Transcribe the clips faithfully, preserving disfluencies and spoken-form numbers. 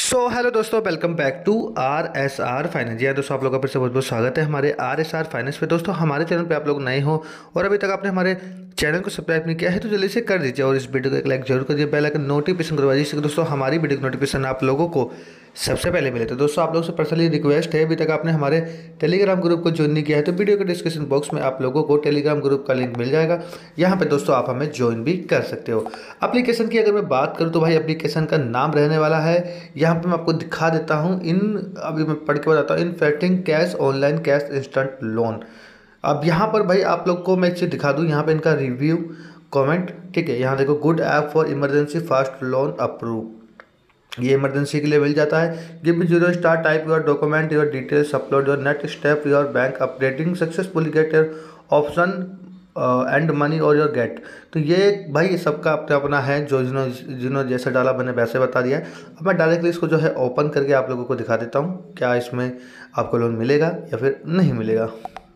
सो hello दोस्तों, welcome back to R S R finance. जी हाँ दोस्तों, आप लोगों का फिर से बहुत बहुत स्वागत है हमारे आर एस आर फाइनेंस पे। दोस्तों हमारे चैनल पे आप लोग नए हो और अभी तक आपने हमारे चैनल को सब्सक्राइब नहीं किया है तो जल्दी से कर दीजिए और इस वीडियो को एक लाइक जरूर करिए, बेल आइकन नोटिफिकेशन करवा दीजिए दोस्तों हमारी वीडियो की नोटिफिकेशन आप लोगों को सबसे पहले मिले। तो दोस्तों आप लोगों से पर्सनली रिक्वेस्ट है, अभी तक आपने हमारे टेलीग्राम ग्रुप को ज्वाइन नहीं किया है तो वीडियो के डिस्क्रिप्शन बॉक्स में आप लोगों को टेलीग्राम ग्रुप का लिंक मिल जाएगा। यहाँ पे दोस्तों आप हमें ज्वाइन भी कर सकते हो। एप्लीकेशन की अगर मैं बात करूँ तो भाई एप्लीकेशन का नाम रहने वाला है, यहाँ पे मैं आपको दिखा देता हूँ इन, अभी मैं पढ़ के बताता हूँ, इन फैक्टिंग cash online cash instant loan. अब यहाँ पर भाई आप लोग को मैं एक चीज़ दिखा दूँ, यहाँ पे इनका रिव्यू कमेंट, ठीक है। यहाँ देखो, good app for emergency fast loan approve, ये इमरजेंसी के लिए मिल जाता है। Give zero star, type your document, your details, upload your next step, your bank updating successfully, get your option and money और योर गेट। तो ये भाई ये सबका अपना अपना है, जो जिन्होंने जिन्होंने जैसे डाला मैंने वैसे बता दिया है। अब मैं डायरेक्टली इसको जो है ओपन करके आप लोगों को दिखा देता हूँ क्या इसमें आपको लोन मिलेगा या फिर नहीं मिलेगा।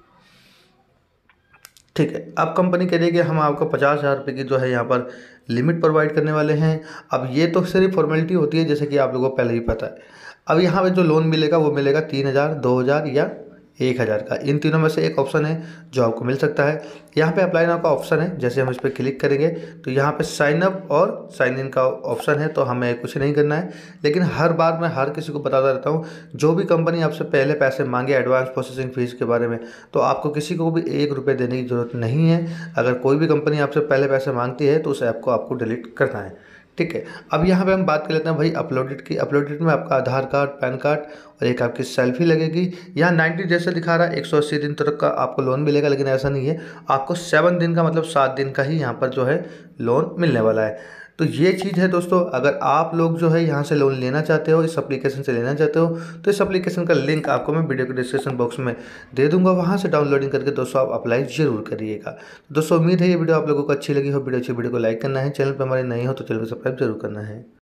ठीक है, अब कंपनी कह रही है कि हम आपको पचास हज़ार रुपये की जो है यहाँ पर लिमिट प्रोवाइड करने वाले हैं। अब ये तो सिर्फ फॉर्मेलिटी होती है, जैसे कि आप लोगों को पहले ही पता है। अब यहाँ पे जो लोन मिलेगा वो मिलेगा तीन हज़ार, दो हज़ार या एक हज़ार का, इन तीनों में से एक ऑप्शन है जो आपको मिल सकता है। यहाँ पे अप्लाई नाउ का ऑप्शन है, जैसे हम इस पर क्लिक करेंगे तो यहाँ पे साइन अप और साइन इन का ऑप्शन है, तो हमें कुछ नहीं करना है। लेकिन हर बार मैं हर किसी को बताता रहता हूँ, जो भी कंपनी आपसे पहले पैसे मांगे एडवांस प्रोसेसिंग फीस के बारे में, तो आपको किसी को भी एक रुपये देने की ज़रूरत नहीं है। अगर कोई भी कंपनी आपसे पहले पैसे मांगती है तो उस ऐप को आपको डिलीट करना है, ठीक है। अब यहाँ पे हम बात कर लेते हैं भाई अपलोडेड की। अपलोडेड में आपका आधार कार्ड, पैन कार्ड और एक आपकी सेल्फी लगेगी। यहाँ नाइन्टी जैसे दिखा रहा है, एक सौ अस्सी दिन तक का आपको लोन मिलेगा, लेकिन ऐसा नहीं है। आपको सेवन दिन का मतलब सात दिन का ही यहाँ पर जो है लोन मिलने वाला है। तो ये चीज़ है दोस्तों, अगर आप लोग जो है यहाँ से लोन लेना चाहते हो, इस एप्लीकेशन से लेना चाहते हो, तो इस एप्लीकेशन का लिंक आपको मैं वीडियो के डिस्क्रिप्शन बॉक्स में दे दूंगा, वहाँ से डाउनलोडिंग करके दोस्तों आप अप्लाई जरूर करिएगा। दोस्तों उम्मीद है ये वीडियो आप लोगों को अच्छी लगी हो। वीडियो अच्छी वीडियो को लाइक करना है, चैनल पर हमारे नए हो तो चैनल को सब्सक्राइब जरूर करना है।